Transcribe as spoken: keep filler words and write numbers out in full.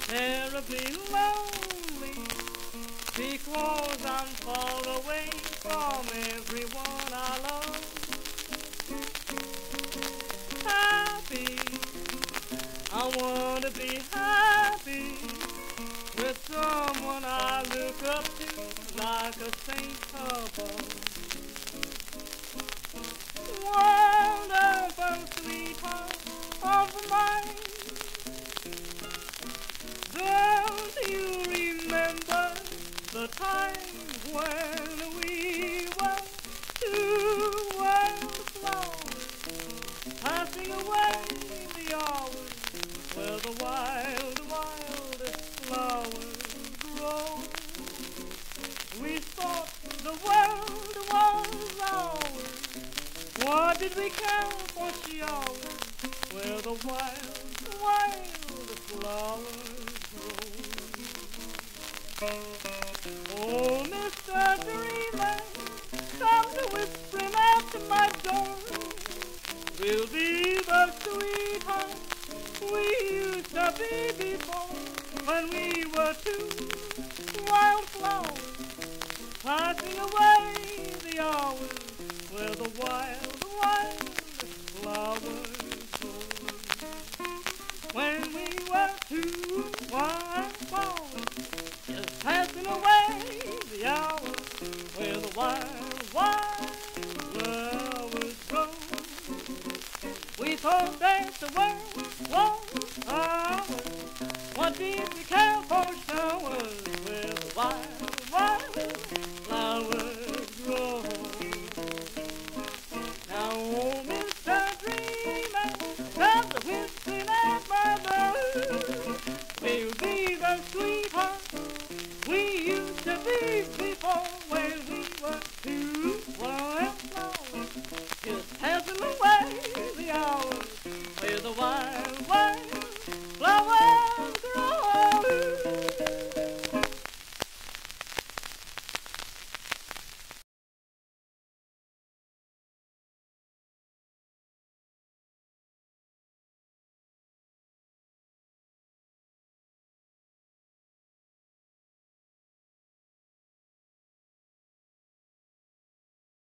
terribly lonely, because I'm far away from everyone I love. Happy, I want to be happy with someone I look up to like a saint above. Wonderful sweetheart of mine, don't you remember the time when we were two wildflowers, passing away the hours where the wild, wildest flowers grow? We thought the world was ours. What did we care for showers where the wild, wild flowers grow? Oh, Mister Dreamer, come to whispering at my door. We'll be the sweethearts we used to be before, when we were two wildflowers, passing away the hours where the wild, wild flowers grow. When we were two wildflowers, just passing away the hours where the wild, wild flowers grow. We thought that the world was ours. What did we care for showers where the wild, wild flowers grow? Now, oh, Mister Dreamer, come to whistling at my door. We'll be the sweethearts we used to be before,